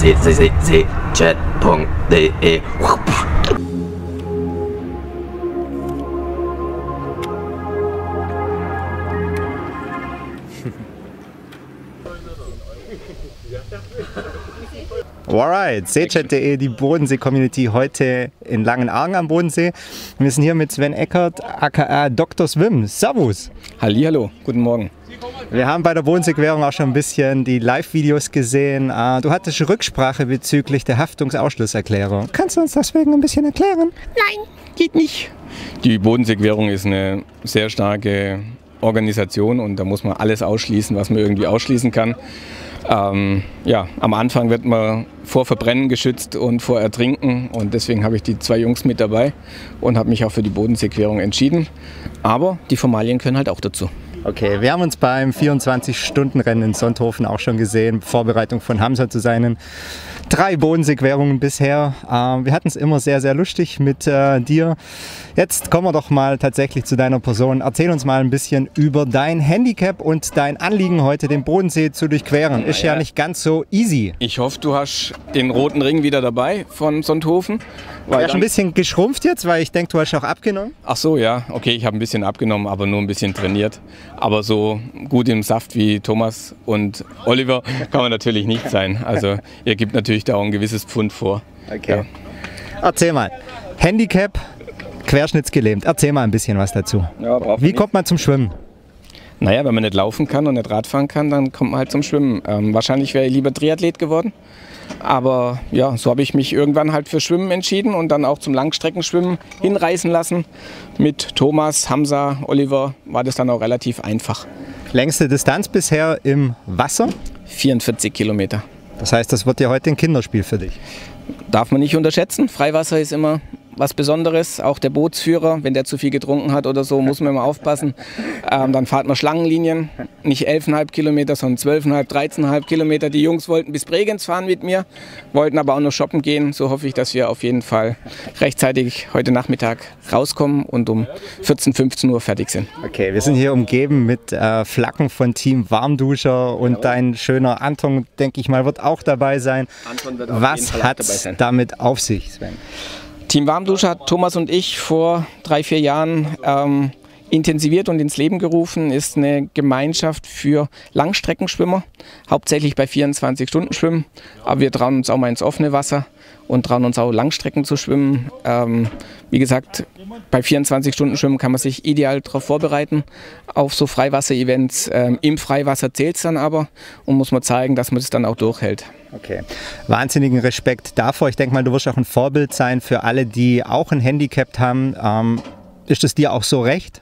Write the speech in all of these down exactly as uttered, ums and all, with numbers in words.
seechat punkt de. Alright, seechat punkt de, die Bodensee-Community, heute in Langenargen am Bodensee. Wir sind hier mit Sven Eckert, aka Doktor Swim. Servus! Hallihallo, guten Morgen. Wir haben bei der Bodensee-Querung auch schon ein bisschen die Live-Videos gesehen. Du hattest Rücksprache bezüglich der Haftungsausschlusserklärung. Kannst du uns deswegen ein bisschen erklären? Nein, geht nicht. Die Bodensee-Querung ist eine sehr starke Organisation und da muss man alles ausschließen, was man irgendwie ausschließen kann. Ähm, ja, am Anfang wird man vor Verbrennen geschützt und vor Ertrinken und deswegen habe ich die zwei Jungs mit dabei und habe mich auch für die Bodensee-Querung entschieden. Aber die Formalien können halt auch dazu. Okay, wir haben uns beim vierundzwanzig-Stunden-Rennen in Sonthofen auch schon gesehen, Vorbereitung von Hamza zu seinen drei Bodensee-Querungen bisher. Äh, wir hatten es immer sehr, sehr lustig mit äh, dir. Jetzt kommen wir doch mal tatsächlich zu deiner Person. Erzähl uns mal ein bisschen über dein Handicap und dein Anliegen heute, den Bodensee zu durchqueren. Ist ja nicht ganz so easy. Ich hoffe, du hast den roten Ring wieder dabei von Sonthofen. War ja schon ein bisschen geschrumpft jetzt, weil ich denke, du hast auch abgenommen. Ach so, ja. Okay, ich habe ein bisschen abgenommen, aber nur ein bisschen trainiert. Aber so gut im Saft wie Thomas und Oliver kann man natürlich nicht sein. Also ihr gebt natürlich da auch ein gewisses Pfund vor. Okay. Ja. Erzähl mal. Handicap, querschnittsgelähmt. Erzähl mal ein bisschen was dazu. Ja, wie kommt man zum Schwimmen? Naja, wenn man nicht laufen kann und nicht Radfahren kann, dann kommt man halt zum Schwimmen. Ähm, wahrscheinlich wäre ich lieber Triathlet geworden. Aber ja, so habe ich mich irgendwann halt für Schwimmen entschieden und dann auch zum Langstreckenschwimmen hinreißen lassen. Mit Thomas, Hamza, Oliver war das dann auch relativ einfach. Längste Distanz bisher im Wasser? vierundvierzig Kilometer. Das heißt, das wird ja heute ein Kinderspiel für dich. Darf man nicht unterschätzen. Freiwasser ist immer was Besonderes. Auch der Bootsführer, wenn der zu viel getrunken hat oder so, muss man immer aufpassen. Ähm, dann fahrt man Schlangenlinien, nicht elf Komma fünf Kilometer, sondern zwölf Komma fünf, dreizehn Komma fünf Kilometer. Die Jungs wollten bis Bregenz fahren mit mir, wollten aber auch noch shoppen gehen. So hoffe ich, dass wir auf jeden Fall rechtzeitig heute Nachmittag rauskommen und um vierzehn, fünfzehn Uhr fertig sind. Okay, wir sind hier umgeben mit äh, Flaggen von Team Warmduscher und genau. Dein schöner Anton, denke ich mal, wird auch dabei sein. Anton wird auf was jeden Fall auch dabei sein. Damit auf sich, Sven? Team Warmduscher hat Thomas und ich vor drei, vier Jahren ähm, intensiviert und ins Leben gerufen. Ist eine Gemeinschaft für Langstreckenschwimmer, hauptsächlich bei vierundzwanzig Stunden schwimmen. Aber wir trauen uns auch mal ins offene Wasser und trauen uns auch Langstrecken zu schwimmen. Ähm, wie gesagt, bei vierundzwanzig Stunden Schwimmen kann man sich ideal darauf vorbereiten, auf so Freiwasser-Events. Ähm, Im Freiwasser zählt es dann aber und muss man zeigen, dass man es dann auch durchhält. Okay, wahnsinnigen Respekt davor. Ich denke mal, du wirst auch ein Vorbild sein für alle, die auch ein Handicap haben. Ähm, ist es dir auch so recht?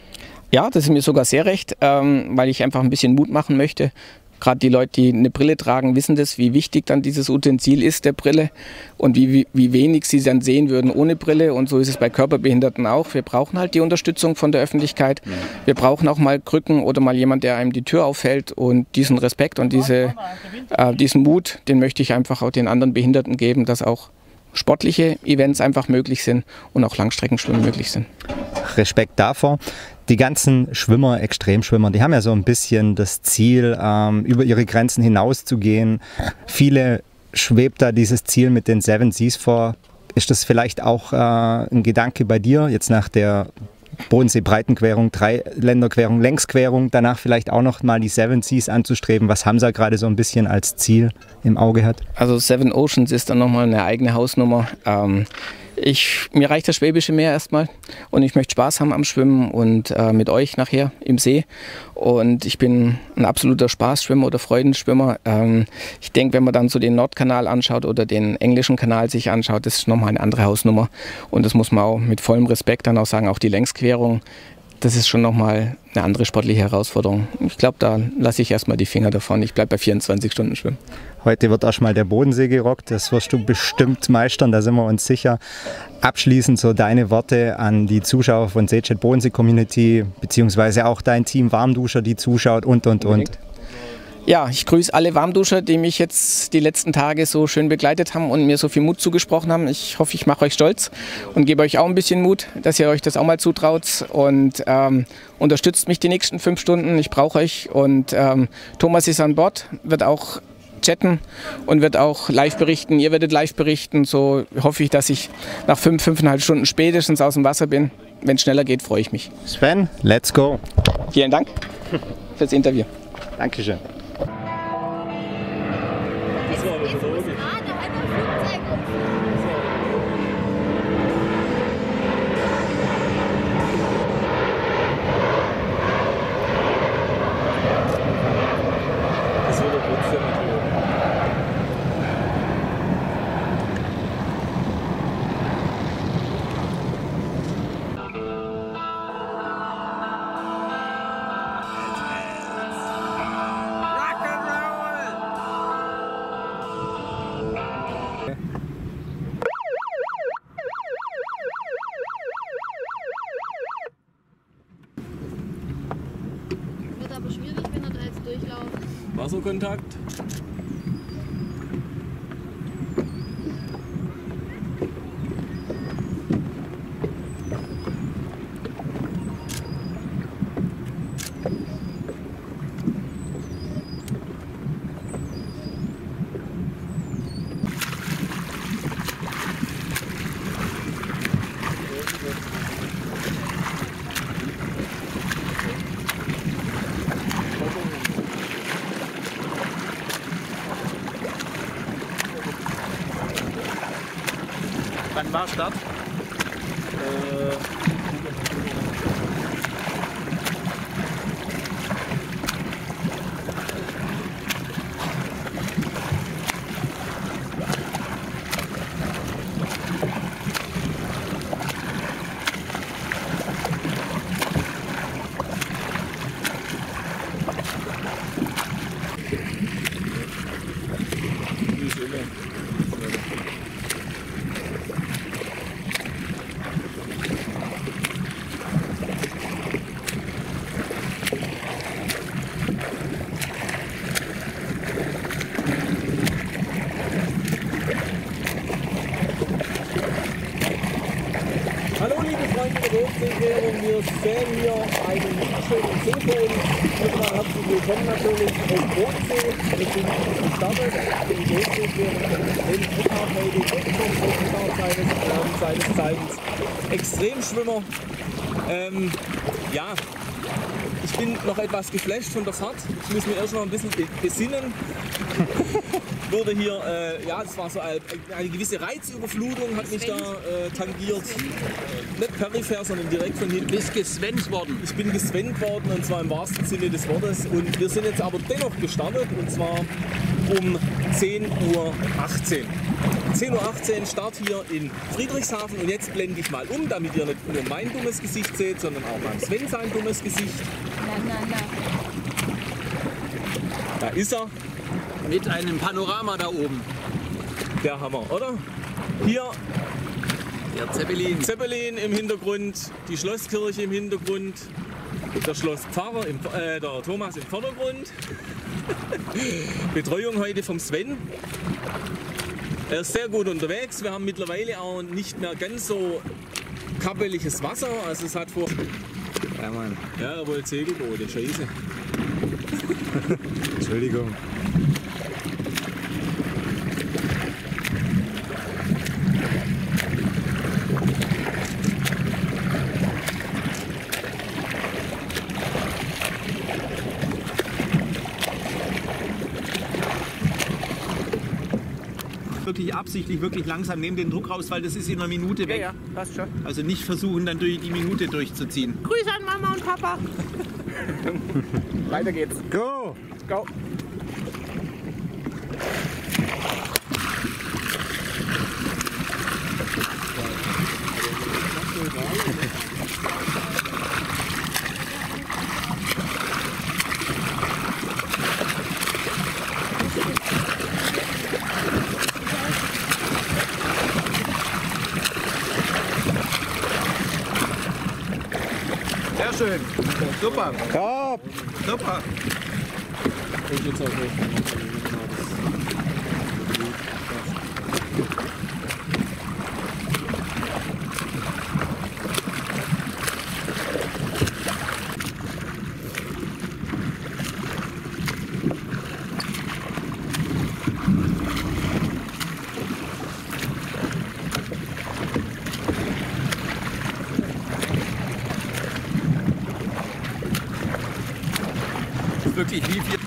Ja, das ist mir sogar sehr recht, ähm, weil ich einfach ein bisschen Mut machen möchte. Gerade die Leute, die eine Brille tragen, wissen das, wie wichtig dann dieses Utensil ist, der Brille, und wie, wie, wie wenig sie dann sehen würden ohne Brille. Und so ist es bei Körperbehinderten auch. Wir brauchen halt die Unterstützung von der Öffentlichkeit. Wir brauchen auch mal Krücken oder mal jemand, der einem die Tür aufhält. Und diesen Respekt und diese, äh, diesen Mut, den möchte ich einfach auch den anderen Behinderten geben, dass auch sportliche Events einfach möglich sind und auch Langstreckenschwimmen möglich sind. Respekt davor. Die ganzen Schwimmer, Extremschwimmer, die haben ja so ein bisschen das Ziel, ähm, über ihre Grenzen hinaus zu gehen. Viele schwebt da dieses Ziel mit den Seven Seas vor. Ist das vielleicht auch äh, ein Gedanke bei dir, jetzt nach der Bodensee-Breitenquerung, Dreiländerquerung, Längsquerung, danach vielleicht auch noch mal die Seven Seas anzustreben, was Hamza gerade so ein bisschen als Ziel im Auge hat? Also Seven Oceans ist dann nochmal eine eigene Hausnummer. Ähm, Ich, mir reicht das Schwäbische Meer erstmal und ich möchte Spaß haben am Schwimmen und äh, mit euch nachher im See. Und ich bin ein absoluter Spaßschwimmer oder Freudenschwimmer. Ähm, ich denke, wenn man dann so den Nordkanal anschaut oder den englischen Kanal sich anschaut, das ist nochmal eine andere Hausnummer. Und das muss man auch mit vollem Respekt dann auch sagen, auch die Längsquerung. Das ist schon nochmal eine andere sportliche Herausforderung. Ich glaube, da lasse ich erstmal die Finger davon. Ich bleibe bei vierundzwanzig Stunden schwimmen. Heute wird erstmal der Bodensee gerockt. Das wirst du bestimmt meistern, da sind wir uns sicher. Abschließend so deine Worte an die Zuschauer von seechat Bodensee Community, beziehungsweise auch dein Team Warmduscher, die zuschaut und, und, und. Ja, ich grüße alle Warmduscher, die mich jetzt die letzten Tage so schön begleitet haben und mir so viel Mut zugesprochen haben. Ich hoffe, ich mache euch stolz und gebe euch auch ein bisschen Mut, dass ihr euch das auch mal zutraut und ähm, unterstützt mich die nächsten fünf Stunden. Ich brauche euch und ähm, Thomas ist an Bord, wird auch chatten und wird auch live berichten. Ihr werdet live berichten. So hoffe ich, dass ich nach fünf, fünfeinhalb Stunden spätestens aus dem Wasser bin. Wenn es schneller geht, freue ich mich. Sven, let's go. Vielen Dank fürs Interview. Dankeschön. Wird aber schwierig, wenn er da jetzt durchlauft. Wasserkontakt. Wann war Start? Äh, Hallo liebe Freunde der Bodensee-Querung, wir sehen hier einen wunderschönen Seeboden. Erstmal herzlich willkommen natürlich auf Bodensee. Wir sind gestartet, die Bodensee-Querung in Eckhart heute, Eckhart seines, äh, seines Zeichens Extremschwimmer. Ähm, ja, ich bin noch etwas geflasht von der Fahrt. Ich muss mir erst noch ein bisschen besinnen. Wurde hier, äh, ja, das war so eine, eine gewisse Reizüberflutung, hat mich da äh, tangiert. Äh, nicht peripher, sondern direkt von hinten. Du bist geswennt worden. Ich bin geswennt worden, und zwar im wahrsten Sinne des Wortes. Und wir sind jetzt aber dennoch gestartet, und zwar um zehn Uhr achtzehn. zehn Uhr achtzehn Start hier in Friedrichshafen, und jetzt blende ich mal um, damit ihr nicht nur mein dummes Gesicht seht, sondern auch beim Sven sein dummes Gesicht. Na, na, na. Da ist er. Mit einem Panorama da oben. Der Hammer, oder? Hier Der Zeppelin. Zeppelin im Hintergrund, die Schlosskirche im Hintergrund, der Schlosspfarrer, im, äh, der Thomas im Vordergrund. Betreuung heute vom Sven. Er ist sehr gut unterwegs. Wir haben mittlerweile auch nicht mehr ganz so kappeliges Wasser. Also es hat vor... Ja, Mann. Ja, er wollte Segelboote, scheiße. Entschuldigung. Wirklich absichtlich, wirklich langsam, nehmen den Druck raus, weil das ist in einer Minute weg. Ja, ja, passt schon. Also nicht versuchen, dann durch die Minute durchzuziehen. Grüße an Mama und Papa. Weiter geht's. Go! Go. Sehr schön. Super. Top! Super. Und jetzt auch wirklich wie viel.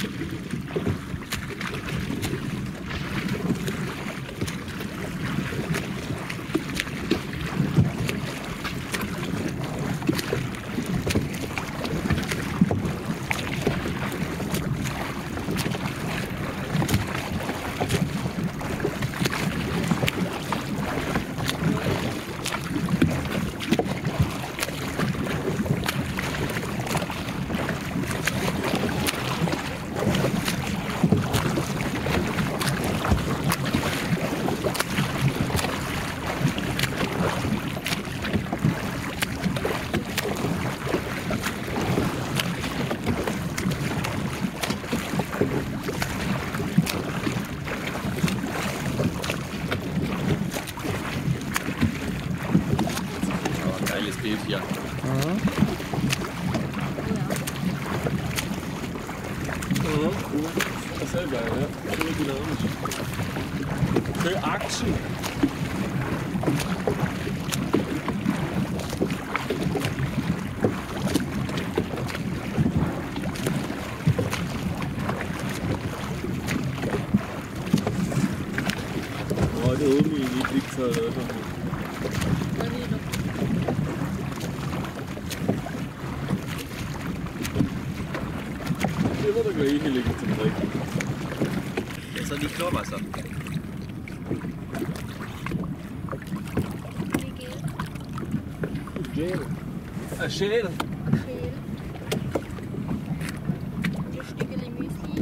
Geiles Bild hier. Ja, cool. Das ist sehr geil, ja. Schön dynamisch. Schön Action. Oh, da oben liegt es halt einfach nicht. Immer der gleiche liegt zum Dreck. Besser nicht Chlorwasser. Wie Gel? Gel. Ein Schäl. Schäl. Ein Stückchen Müsli.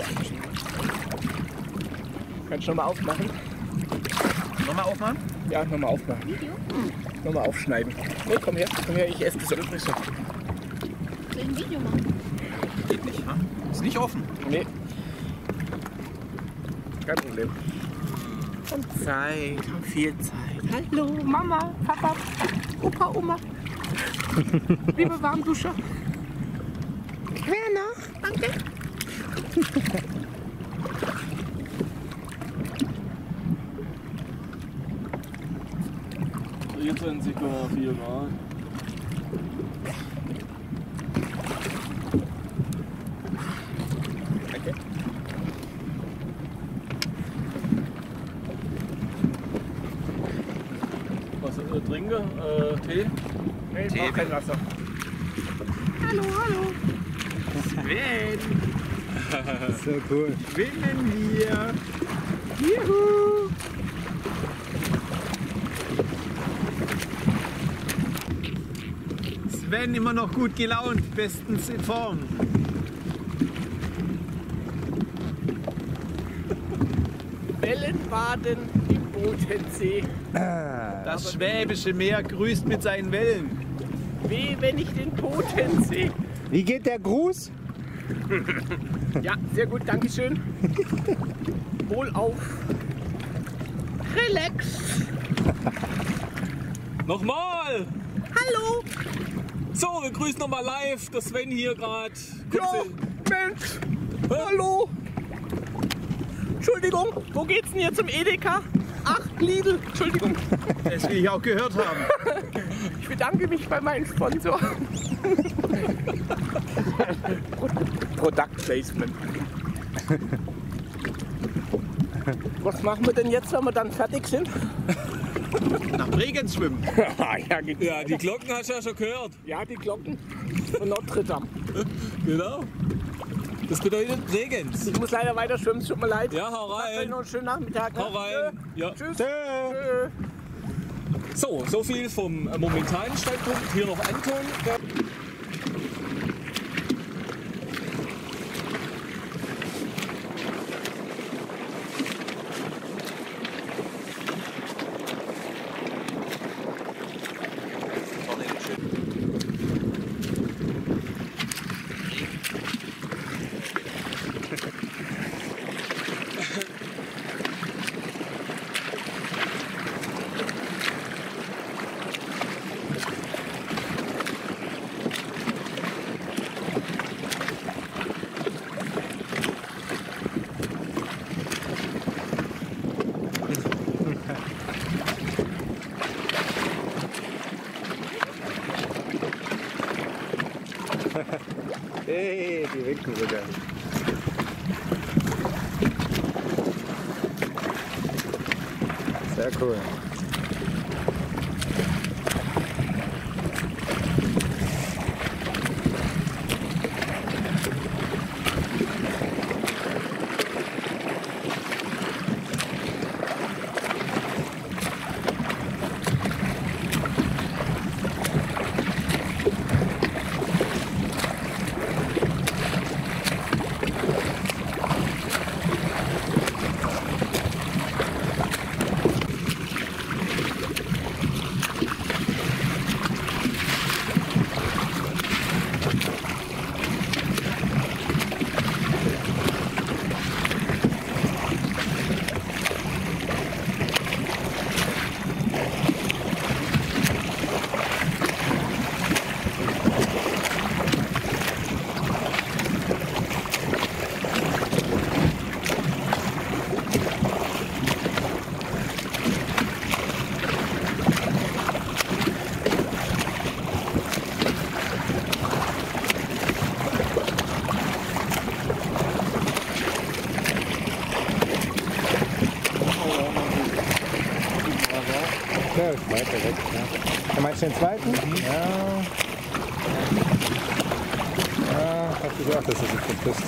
Kannst du nochmal aufmachen? Nochmal aufmachen? Ja, nochmal aufmachen. Video? Nochmal aufschneiden. Nee, komm her, komm her, ich esse das übrig. Soll ich ein Video machen? Geht nicht, ha? Ist nicht offen. Nee. Kein Problem. Und Zeit, haben viel Zeit. Hallo, Mama, Papa, Opa, Oma. Liebe Warmduscher. Wer noch? Danke. vierundzwanzig Komma vier Grad. Danke. Was äh, trinken? Äh, Tee? Nee, ich Tee. brauch kein Wasser. Hallo, hallo. Sven! So cool. Schwimmen wir! Juhu. Sven immer noch gut gelaunt, bestens in Form. Wellenbaden im Bodensee. Das Schwäbische Meer grüßt mit seinen Wellen. Weh, wenn ich den Bodensee. Wie geht der Gruß? Ja, sehr gut, Dankeschön. Wohlauf. Relax. Nochmal! Hallo. So, wir grüßen nochmal live. Der Sven hier gerade. Ja, Mensch. Hallo. Entschuldigung, wo geht's denn hier zum Edeka? Ach, Lidl. Entschuldigung. Das will ich auch gehört haben. Ich bedanke mich bei meinem Sponsor. Product Placement. Was machen wir denn jetzt, wenn wir dann fertig sind? Nach Bregenz schwimmen. ja, geht Ja, die Glocken hast du ja schon gehört. ja, die Glocken von Notre Dame. Genau. Das bedeutet Bregenz. Ich muss leider weiter schwimmen, es tut mir leid. Ja, hau Habt euch rein. noch einen schönen Nachmittag. ne? Hau rein. Ja. Tschüss. Tschö. So, so viel vom äh, momentanen Standpunkt. Hier noch Anton. Hey, die winken sogar. Sehr cool. Ja, ist weiter weg. Ja. Du meinst den zweiten? Mhm. Ja. Ja, hab gesagt, dass es jetzt so ist.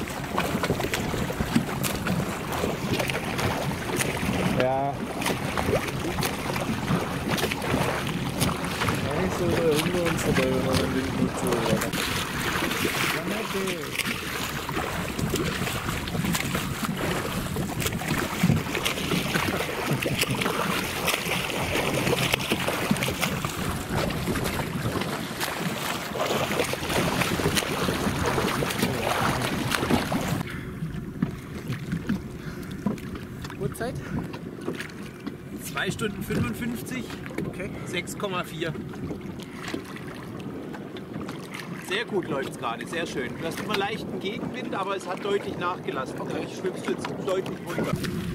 Ja. Eigentlich so der Hunde uns dabei, wenn man den Wind nutzt oder was. Ja, okay. Uhrzeit? zwei Stunden fünfundfünfzig, okay. sechs Komma vier. Sehr gut läuft es gerade, sehr schön. Du hast immer leichten Gegenwind, aber es hat deutlich nachgelassen. Okay. Dadurch schwimmst du jetzt deutlich runter.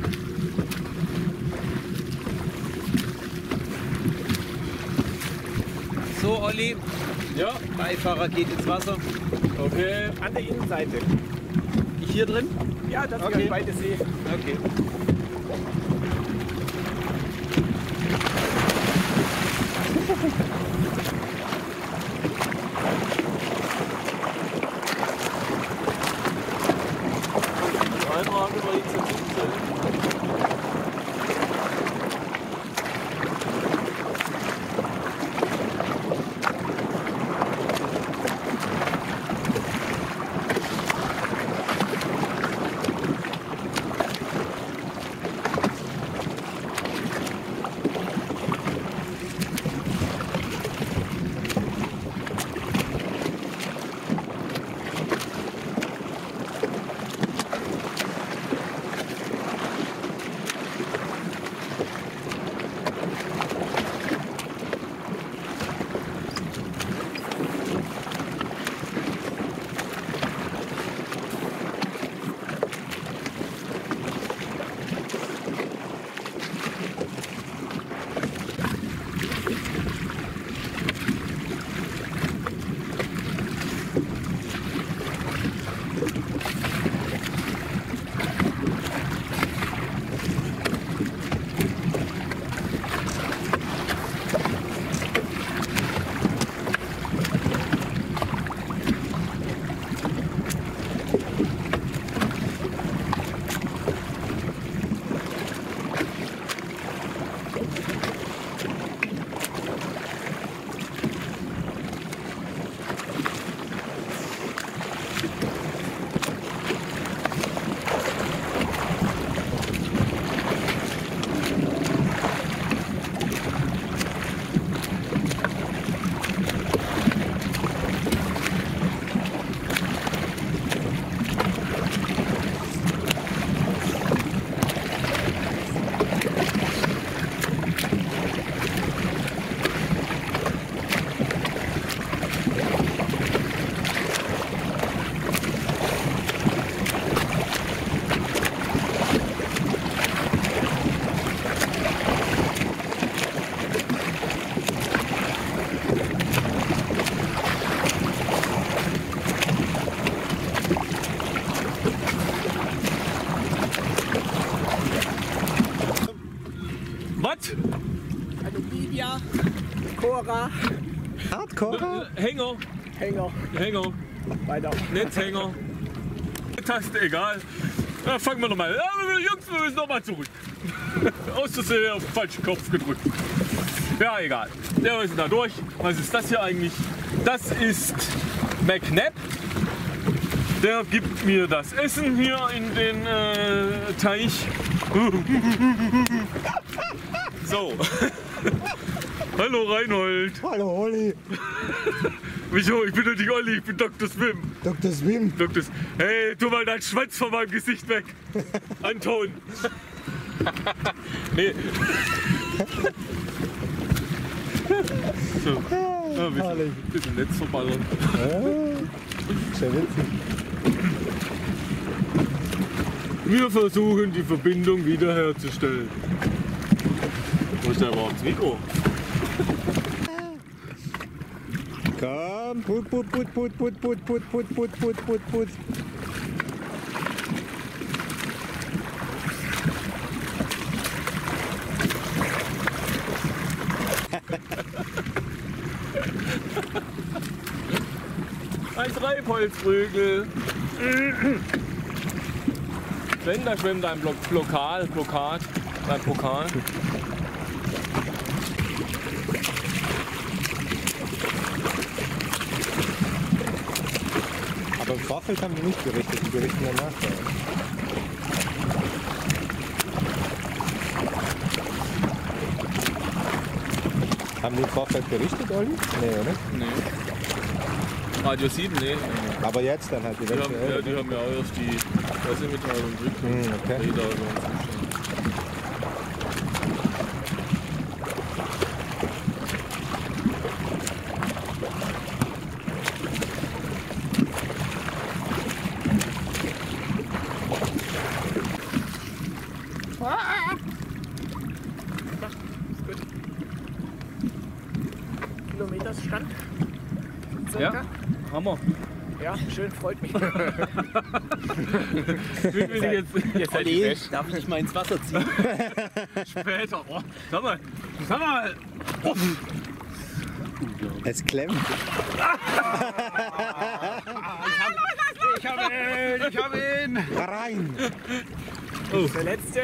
So, Olli. Ja. Beifahrer geht ins Wasser. Okay. An der Innenseite. Ich hier drin? Ja, das Okay. ich beide sehe. Okay. Einmal haben wir jetzt ein Cobra. Hardcore? Hänger, Hänger. Hänger, Weiter. Netzhänger. Taste, egal. Na, fangen wir nochmal. Ja, Jungs, wir müssen nochmal zurück. Aus Versehen auf den falschen Kopf gedrückt. Ja, egal. Ja, wir sind da durch. Was ist das hier eigentlich? Das ist McNabb. Der gibt mir das Essen hier in den äh, Teich. So. Hallo Reinhold. Hallo Olli. Wieso? Ich bin doch nicht Olli, ich bin Doktor Swim. Doktor Swim. Doktor S- Hey, tu mal deinen Schwanz von meinem Gesicht weg. Anton. Nee. So. Ja, ein bisschen, bisschen Netz verballern. Sehr witzig. Wir versuchen die Verbindung wiederherzustellen. Wo ist da überhaupt das Mikro? Komm, put, put, put, put, put, put, put, put, put, put, put, put. Ein Treibholzprügel. Sven, da schwimmt ein Block Blockal, Blockat, ein Pokal. Aber im Vorfeld haben wir nicht berichtet, die berichten danach. Haben die im Vorfeld berichtet, Olli? Nee, oder? Nee. Radio sieben, nee. Aber jetzt dann halt Die haben, eventuell. ja, die haben ja auch erst die Pressemitteilung gekriegt. Hm, okay. Räder oder so. Kilometerstand. Ja, Hammer. Ja, schön, freut mich. Wie will ich jetzt, jetzt halt Olli, darf ich dich mal ins Wasser ziehen? später? Oh, sag mal, sag mal. Oh. Es klemmt. Ich habe ihn, ich habe ihn. Rein. Der letzte.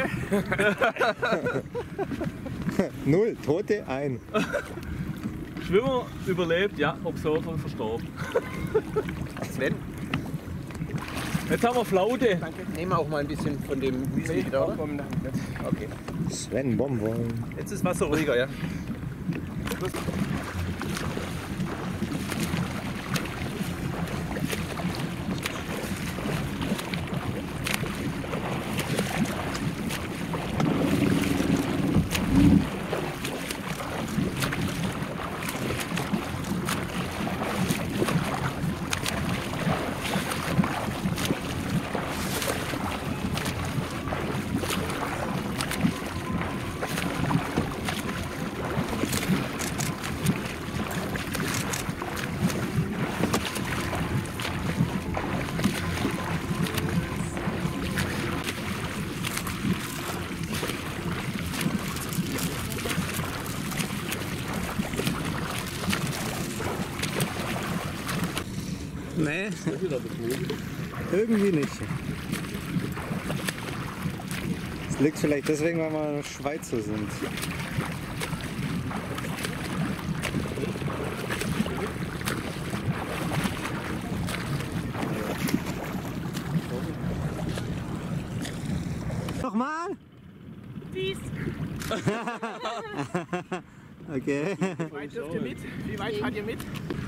Null, Tote, ein. Schwimmer überlebt, ja, Observer verstorben. Sven, Jetzt haben wir Flaute. nehmen wir auch mal ein bisschen von dem Müsli wieder, oder? Okay. Sven Bonbon. Jetzt ist Wasser ruhiger, ja? Nee, irgendwie nicht. Es liegt vielleicht deswegen, weil wir Schweizer sind. Nochmal? Dies. Okay. Wie weit dürft ihr mit? Wie weit fahrt ihr mit?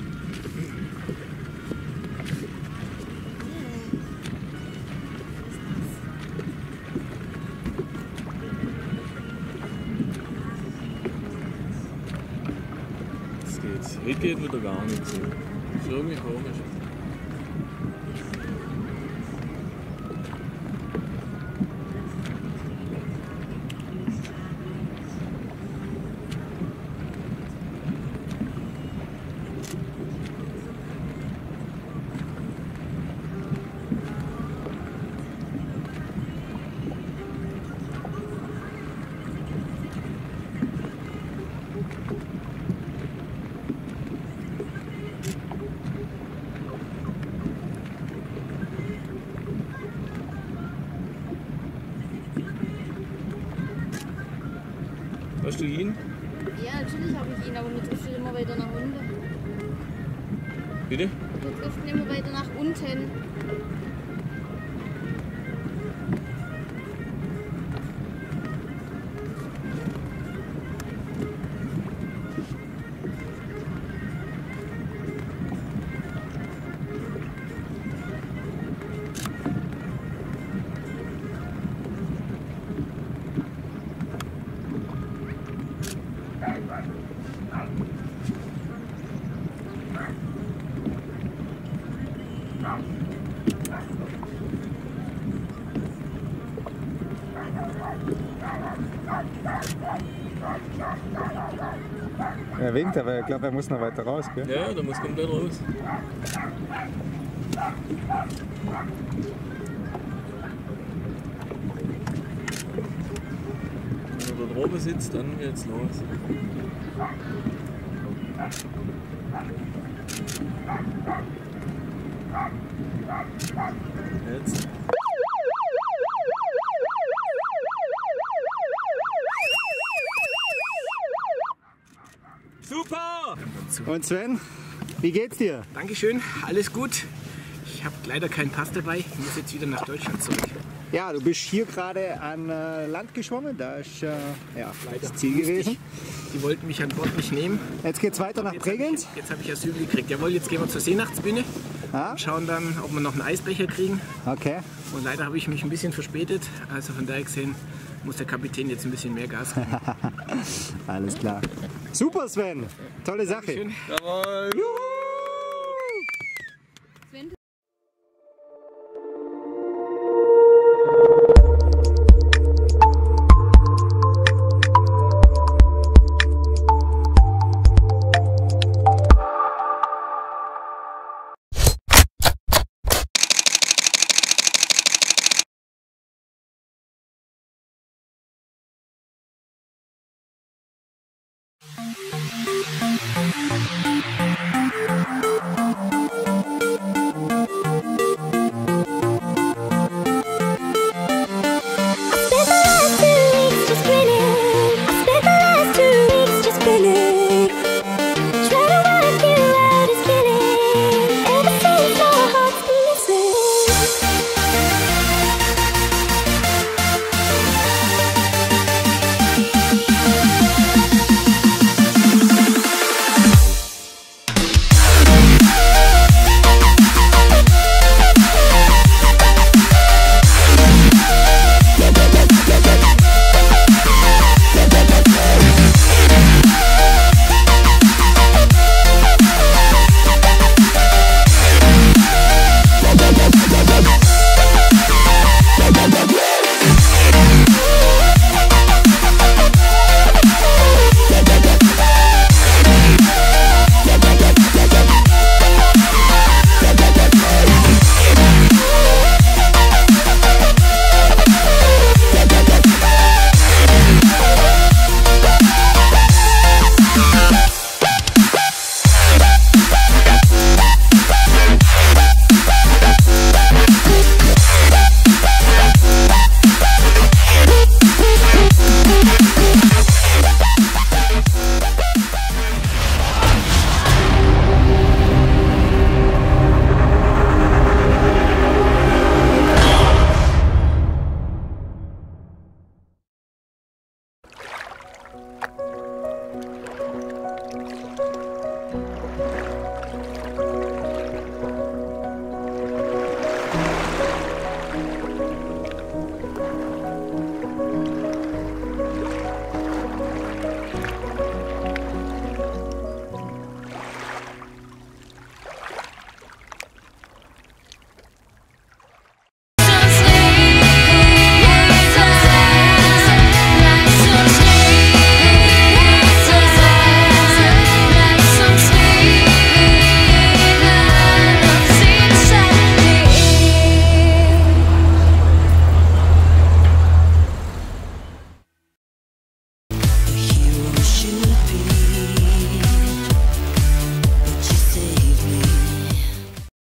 Das geht. Rick geht wieder gar nicht so. Ist irgendwie komisch. Hast du ihn? Ja, natürlich habe ich ihn, aber mir trifft immer weiter nach unten. Bitte? Mir trifft immer weiter nach unten. Er winkt, aber ich glaube, er muss noch weiter raus, gell? Ja, da muss komplett raus. Wenn er da oben sitzt, dann geht's los. Jetzt. Super! Und Sven, wie geht's dir? Dankeschön, alles gut. Ich habe leider keinen Pass dabei. Ich muss jetzt wieder nach Deutschland zurück. Ja, du bist hier gerade an äh, Land geschwommen, da ist äh, ja, das Ziel Musste gewesen. ich. Die wollten mich an Bord nicht nehmen. Jetzt geht's weiter nach Jetzt habe Bregenz. ich, jetzt hab ich Asyl gekriegt. Jawohl, jetzt gehen wir zur Seenachtsbühne. Ah, Und schauen dann, ob wir noch einen Eisbecher kriegen. okay. Und leider habe ich mich ein bisschen verspätet. Also von daher gesehen muss der Kapitän jetzt ein bisschen mehr Gas geben. Alles klar. Super, Sven. Tolle Sache. Schön. Jawohl! Juhu.